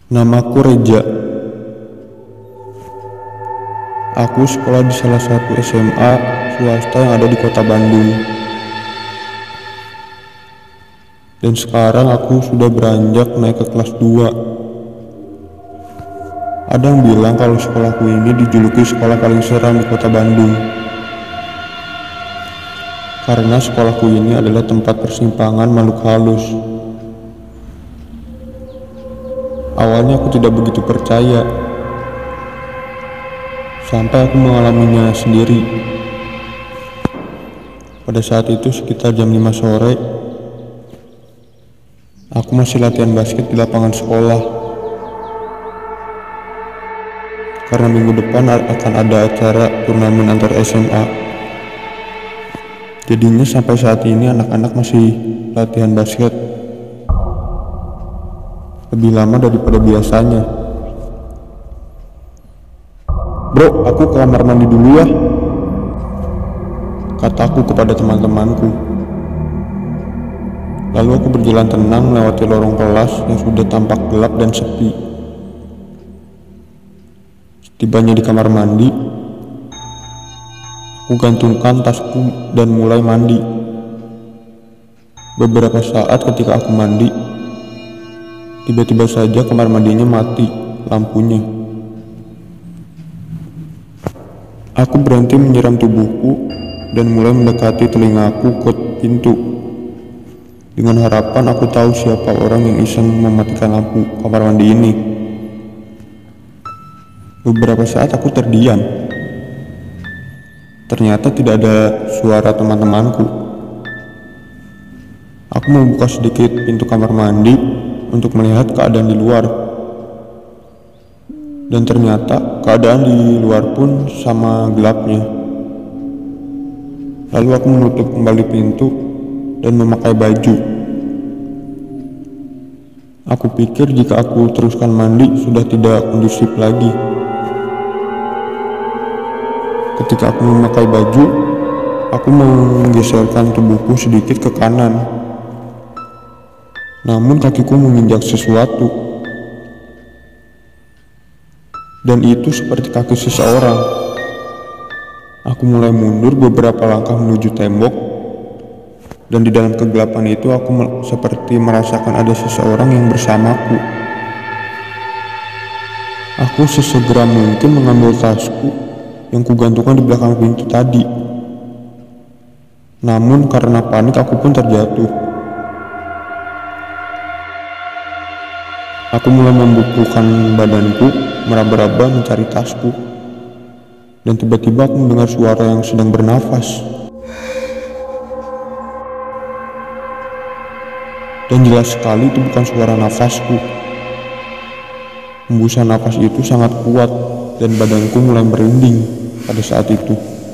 Namaku Reja. Aku sekolah di salah satu SMA swasta yang ada di kota Bandung. Dan sekarang aku sudah beranjak naik ke kelas 2. Ada yang bilang kalau sekolahku ini dijuluki sekolah paling seram di kota Bandung. Karena sekolahku ini adalah tempat persimpangan makhluk halus. Awalnya aku tidak begitu percaya, sampai aku mengalaminya sendiri. Pada saat itu sekitar jam 5 sore, aku masih latihan basket di lapangan sekolah. Karena minggu depan akan ada acara turnamen antar SMA. Jadinya sampai saat ini anak-anak masih latihan basket lebih lama daripada biasanya. "Bro, aku ke kamar mandi dulu ya," kataku kepada teman-temanku. Lalu aku berjalan tenang melewati lorong kelas yang sudah tampak gelap dan sepi. Setibanya di kamar mandi, aku gantungkan tasku dan mulai mandi. Beberapa saat ketika aku mandi, tiba-tiba saja kamar mandinya mati lampunya. Aku berhenti menyiram tubuhku dan mulai mendekati telingaku ke pintu. Dengan harapan aku tahu siapa orang yang iseng mematikan lampu kamar mandi ini. Beberapa saat aku terdiam. Ternyata tidak ada suara teman-temanku. Aku membuka sedikit pintu kamar mandi untuk melihat keadaan di luar. Dan ternyata keadaan di luar pun sama gelapnya. Lalu aku menutup kembali pintu dan memakai baju. Aku pikir jika aku teruskan mandi sudah tidak kondusif lagi. Ketika aku memakai baju, aku menggeserkan tubuhku sedikit ke kanan. Namun kakiku menginjak sesuatu. Dan itu seperti kaki seseorang. Aku mulai mundur beberapa langkah menuju tembok. Dan di dalam kegelapan itu aku seperti merasakan ada seseorang yang bersamaku. Aku sesegera mungkin mengambil tasku yang kugantungkan di belakang pintu tadi. Namun karena panik aku pun terjatuh. Aku mulai membukukan badanku, meraba-raba mencari tasku. Dan tiba-tiba aku mendengar suara yang sedang bernafas. Dan jelas sekali itu bukan suara nafasku. Hembusan nafas itu sangat kuat dan badanku mulai merinding pada saat itu.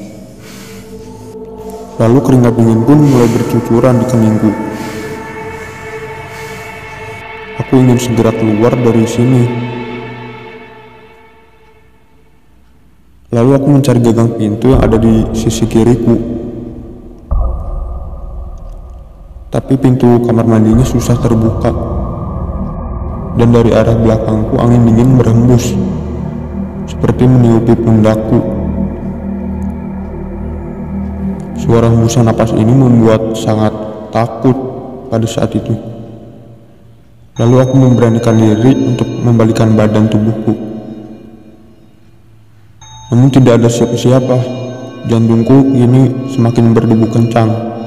Lalu keringat dingin pun mulai bercucuran di keningku. Aku ingin segera keluar dari sini. Lalu aku mencari gagang pintu yang ada di sisi kiriku. Tapi pintu kamar mandinya susah terbuka. Dan dari arah belakangku angin dingin berhembus, seperti meniupi pundakku. Suara hembusan napas ini membuat sangat takut pada saat itu. Lalu aku memberanikan diri untuk membalikan badan tubuhku. Namun tidak ada siapa-siapa. Jantungku kini semakin berdebu kencang.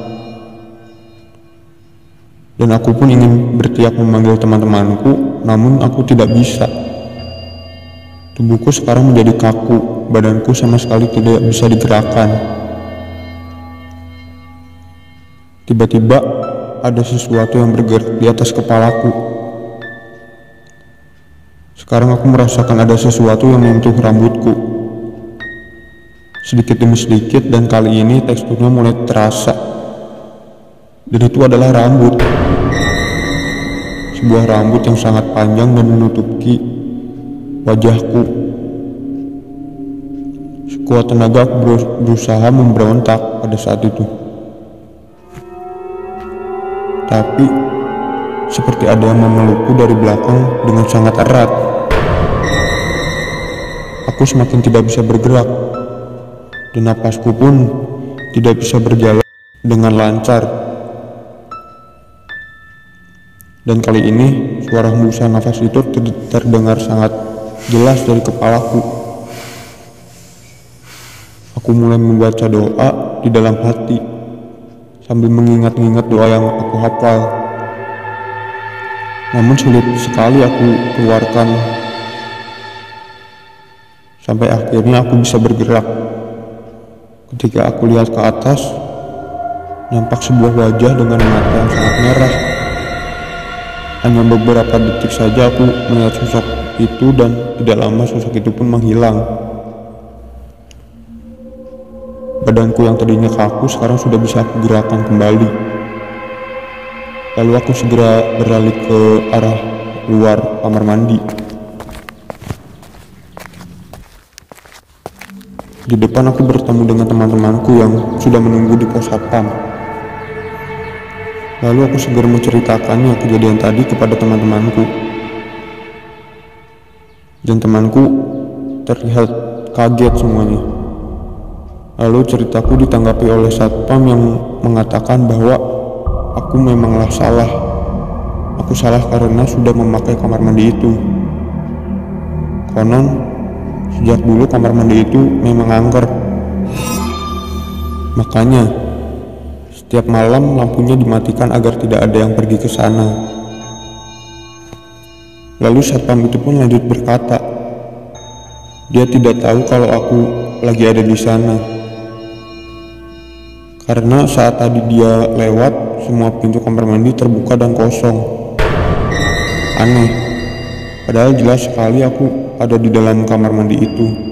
Dan aku pun ingin berteriak memanggil teman-temanku, namun aku tidak bisa. Tubuhku sekarang menjadi kaku, badanku sama sekali tidak bisa digerakkan. Tiba-tiba ada sesuatu yang bergerak di atas kepalaku. Sekarang aku merasakan ada sesuatu yang menyentuh rambutku. Sedikit demi sedikit, dan kali ini teksturnya mulai terasa. Dan itu adalah rambut. Sebuah rambut yang sangat panjang dan menutupi wajahku. Sekuat tenaga aku berusaha memberontak pada saat itu. Tapi seperti ada yang memelukku dari belakang dengan sangat erat. Aku semakin tidak bisa bergerak, dan napasku pun tidak bisa berjalan dengan lancar. Dan kali ini suara hembusan nafas itu terdengar sangat jelas dari kepalaku. Aku mulai membaca doa di dalam hati sambil mengingat-ingat doa yang aku hafal. Namun sulit sekali aku keluarkan. Sampai akhirnya aku bisa bergerak. Ketika aku lihat ke atas, nampak sebuah wajah dengan mata yang sangat merah. Hanya beberapa detik saja aku melihat sosok itu, dan tidak lama sosok itu pun menghilang. Badanku yang tadinya kaku sekarang sudah bisa aku gerakan kembali. Lalu aku segera beralih ke arah luar kamar mandi. Di depan aku bertemu dengan teman-temanku yang sudah menunggu di pos satpam. Lalu aku segera menceritakannya kejadian tadi kepada teman-temanku. Dan temanku terlihat kaget semuanya. Lalu ceritaku ditanggapi oleh satpam yang mengatakan bahwa aku memanglah salah. Aku salah karena sudah memakai kamar mandi itu. Konon sejak dulu kamar mandi itu memang angker. Makanya setiap malam lampunya dimatikan agar tidak ada yang pergi ke sana. Lalu satpam itu pun lanjut berkata, dia tidak tahu kalau aku lagi ada di sana. Karena saat tadi dia lewat, semua pintu kamar mandi terbuka dan kosong. Aneh, padahal jelas sekali aku ada di dalam kamar mandi itu.